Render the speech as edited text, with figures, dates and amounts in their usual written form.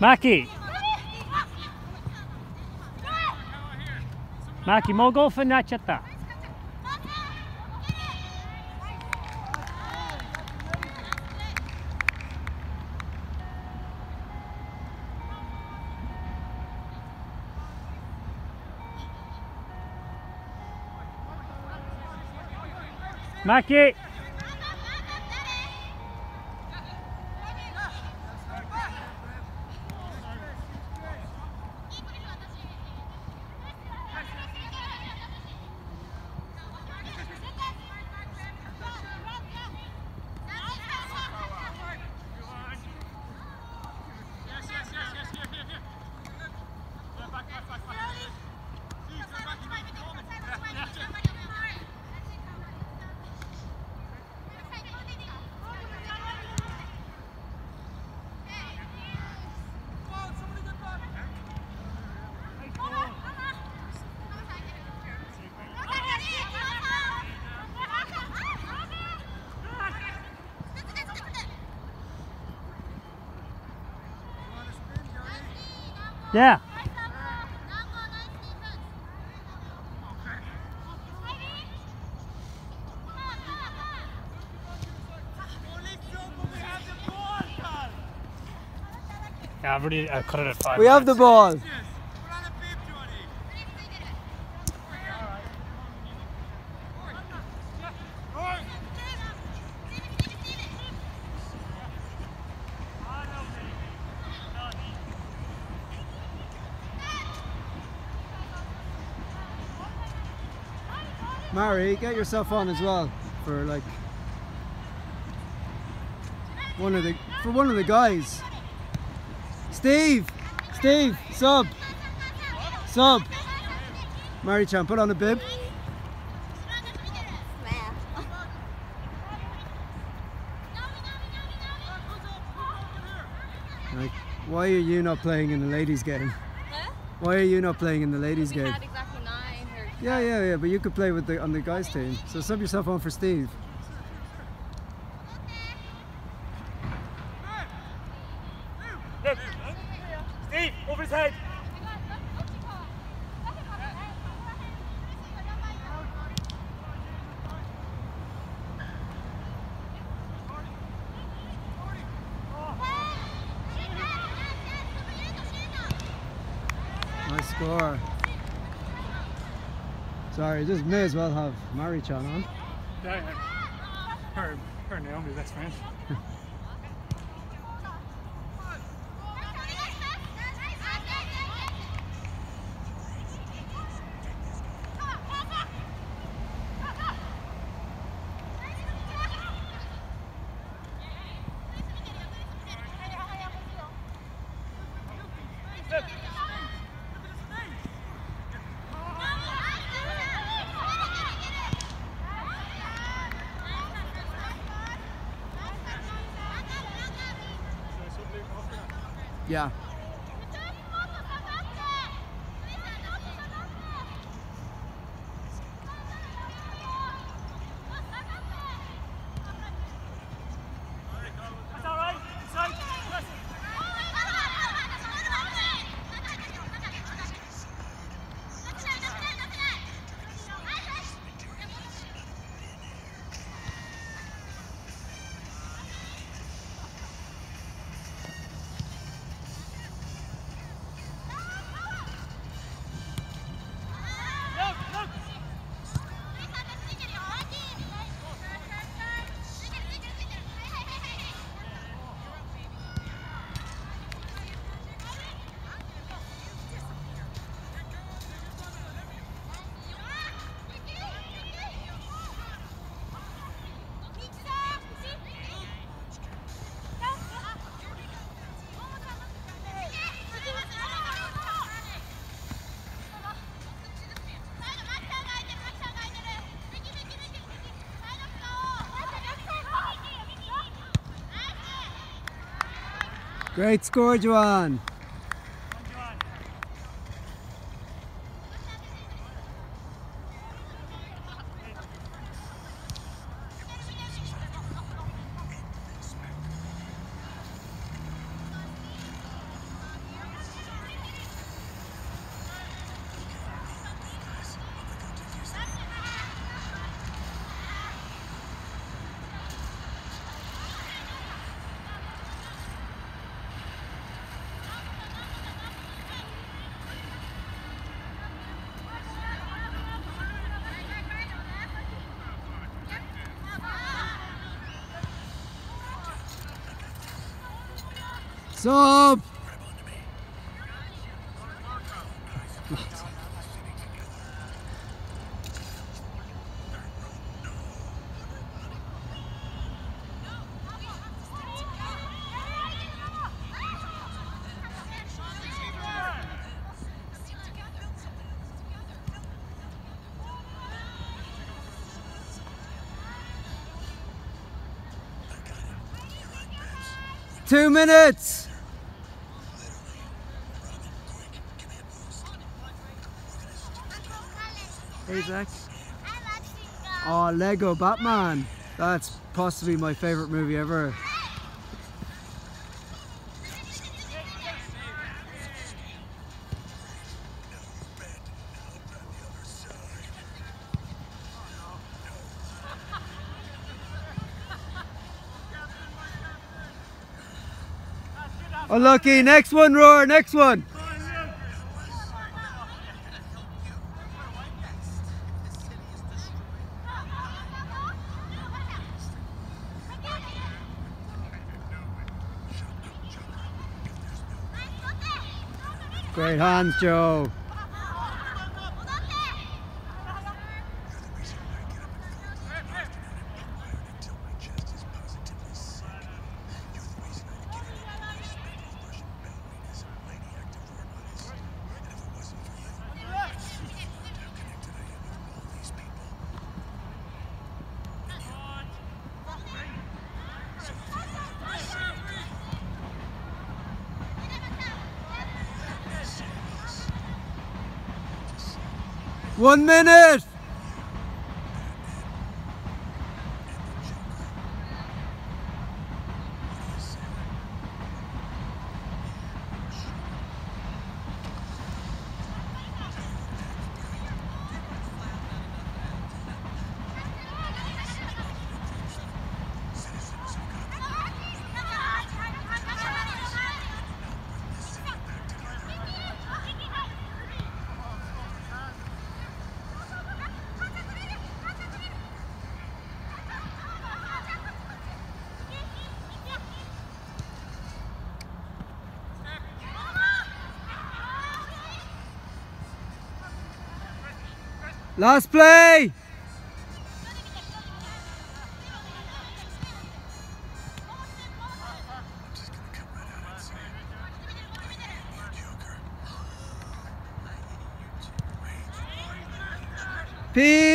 Mackie! Mackie, mo go for nachata. Mackie! Yeah. Yeah, I've already cut it at 5 We have the ball. Mary, get yourself on as well for like one of the guys. Steve, sub. Mary Chan, put on a bib. Like, why are you not playing in the ladies' game? Huh? Why are you not playing in the ladies' game? Had exactly 9 or Yeah, but you could play with on the guys' team. So sub yourself on for Steve. Steve, over his head! Nice score. Sorry, just may as well have Mary Chan on. Yeah, her and Naomi, best friend. Yeah. Great score, Joanne. Sub! Two minutes! Hey Zach. Oh, Lego Batman. That's possibly my favourite movie ever. Unlucky. Next one, Roar. Next one. Great hands, Joe. One minute! Last play! Peace!